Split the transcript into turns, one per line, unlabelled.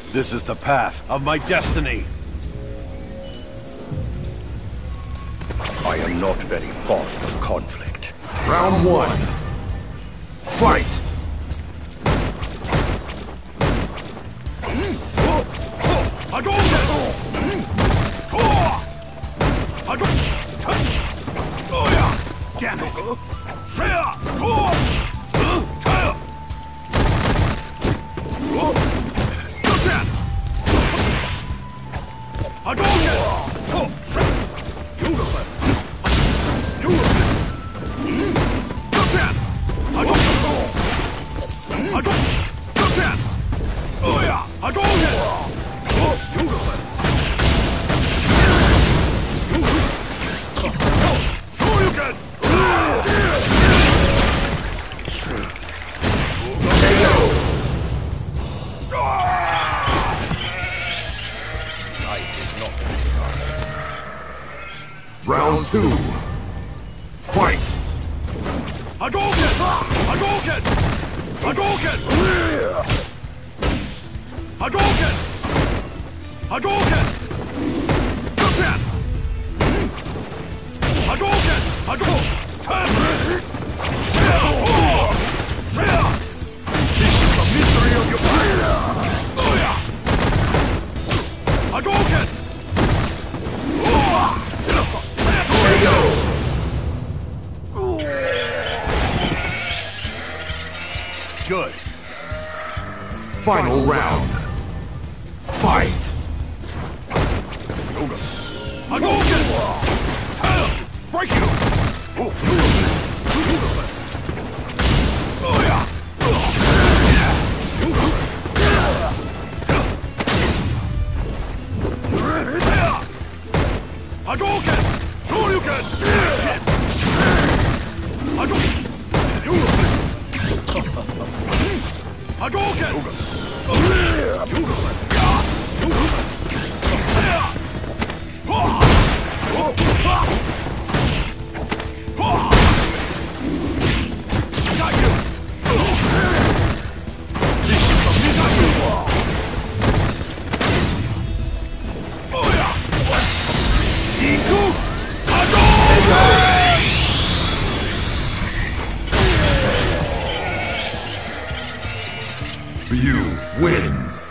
This is the path of my destiny.
I am not very fond of conflict.
Round one. Fight!
Damn it! Round two. Fight! Hadouken! Hadouken! Hadouken! Hadouken! Hadouken! Hadouken! Hadouken! This is the mystery of your fire! Hadouken! Good.
Final round. Fight!
Hadouken! Break you! Hadouken! Shoryuken! Hadouken! Hadouken! Got you! This is the Mizaku! Iku! Hadouken!
Ryu wins.